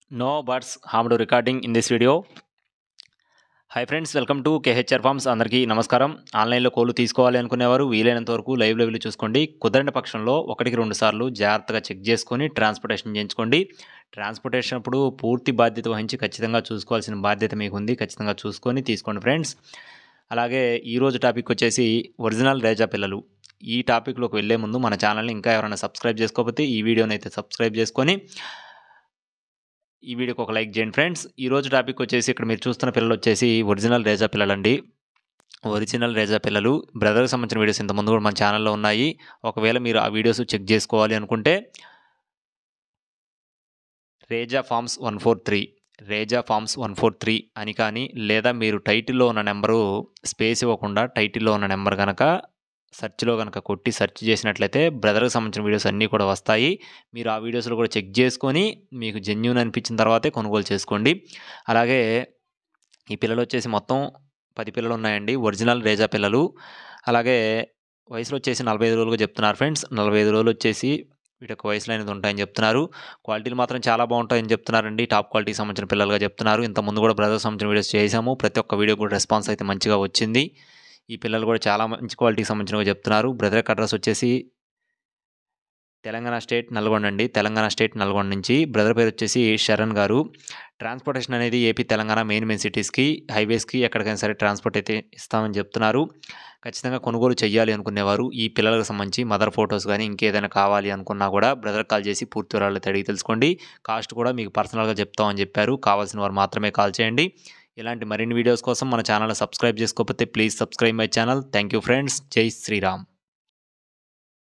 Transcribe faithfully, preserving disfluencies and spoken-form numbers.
No birds harmed recording in this video. Hi friends, welcome to KHR farms. అందరికీ నమస్కారం. ఆన్లైన్లో కోళ్ళు తీసుకోవాలి అనుకునేవారు వీలైనంత వరకు లైవ్ లెవెల్ చూసుకోండి. కుదరని పక్షంలో ఒకటికి రెండు సార్లు జాగ్రత్తగా చెక్ చేసుకొని ట్రాన్స్పోర్టేషన్ చేయించుకోండి. ట్రాన్స్పోర్టేషన్ అప్పుడు పూర్తి బాధ్యత వహించి ఖచ్చితంగా చూసుకోవాల్సిన బాధ్యత మీకు ఉంది. ఖచ్చితంగా చూసుకొని తీసుకోండి ఫ్రెండ్స్. అలాగే ఈరోజు టాపిక్ వచ్చేసి ఒరిజినల్ రేజా పిల్లలు. ఈ టాపిక్లోకి వెళ్ళే ముందు మన ఛానల్ని ఇంకా ఎవరైనా సబ్స్క్రైబ్ చేసుకోకపోతే ఈ వీడియోని అయితే సబ్స్క్రైబ్ చేసుకొని ఈ వీడియోకి ఒక లైక్ చేయండి ఫ్రెండ్స్. ఈరోజు టాపిక్ వచ్చేసి ఇక్కడ మీరు చూస్తున్న పిల్లలు వచ్చేసి ఒరిజినల్ రేజా పిల్లలండి. ఒరిజినల్ రేజా పిల్లలు బ్రదర్కి సంబంధించిన వీడియోస్ ఇంతకుముందు కూడా మన ఛానల్లో ఉన్నాయి. ఒకవేళ మీరు ఆ వీడియోస్ చెక్ చేసుకోవాలి అనుకుంటే Reza farms one four three Reza farms one four three అని కానీ, లేదా మీరు టైటిల్లో ఉన్న నెంబరు స్పేస్ ఇవ్వకుండా టైటిల్లో ఉన్న నెంబర్ కనుక సెర్చ్లో కనుక కొట్టి సెర్చ్ చేసినట్లయితే బ్రదర్కి సంబంధించిన వీడియోస్ అన్నీ కూడా వస్తాయి. మీరు ఆ వీడియోస్లో కూడా చెక్ చేసుకొని మీకు జెన్యూన్ అనిపించిన తర్వాతే కొనుగోలు చేసుకోండి. అలాగే ఈ పిల్లలు వచ్చేసి మొత్తం పది పిల్లలు ఉన్నాయండి, ఒరిజినల్ రేజా పిల్లలు. అలాగే వయసులో వచ్చేసి నలభై ఐదు రోజులుగా చెప్తున్నారు ఫ్రెండ్స్. నలభై ఐదు రోజులు వచ్చేసి వీటి యొక్క వయసులో అనేది ఉంటాయని చెప్తున్నారు. క్వాలిటీలు మాత్రం చాలా బాగుంటాయని చెప్తున్నారండి. టాప్ క్వాలిటీకి సంబంధించిన పిల్లలుగా చెప్తున్నారు. ఇంతకుముందు కూడా బ్రదర్కి సంబంధించిన వీడియోస్ చేసాము. ప్రతి ఒక్క వీడియో కూడా రెస్పాన్స్ అయితే మంచిగా వచ్చింది. ఈ పిల్లలు కూడా చాలా మంచి క్వాలిటీకి సంబంధించినవి చెప్తున్నారు. బ్రదర్ యొక్క అడ్రస్ వచ్చేసి తెలంగాణ స్టేట్ నల్గొండ అండి. తెలంగాణ స్టేట్ నల్గొండ నుంచి. బ్రదర్ పేరు వచ్చేసి శరణ్ గారు. ట్రాన్స్పోర్టేషన్ అనేది ఏపీ తెలంగాణ మెయిన్ మెయిన్ సిటీస్కి, హైవేస్కి ఎక్కడికైనా సరే ట్రాన్స్పోర్ట్ అయితే ఇస్తామని చెప్తున్నారు. ఖచ్చితంగా కొనుగోలు చేయాలి అనుకునేవారు ఈ పిల్లలకు సంబంధించి మదర్ ఫొటోస్ కానీ ఇంకేదైనా కావాలి అనుకున్నా కూడా బ్రదర్ కాల్ చేసి పూర్తి వివరాలు అడిగి తెలుసుకోండి. కాస్ట్ కూడా మీకు పర్సనల్గా చెప్తామని చెప్పారు. కావాల్సిన వారు మాత్రమే కాల్ చేయండి. ఇలాంటి మరిన్ని వీడియోస్ కోసం మన ఛానల్ సబ్స్క్రైబ్ చేసుకోకపోతే please subscribe my channel. Thank you friends. జై శ్రీరామ్.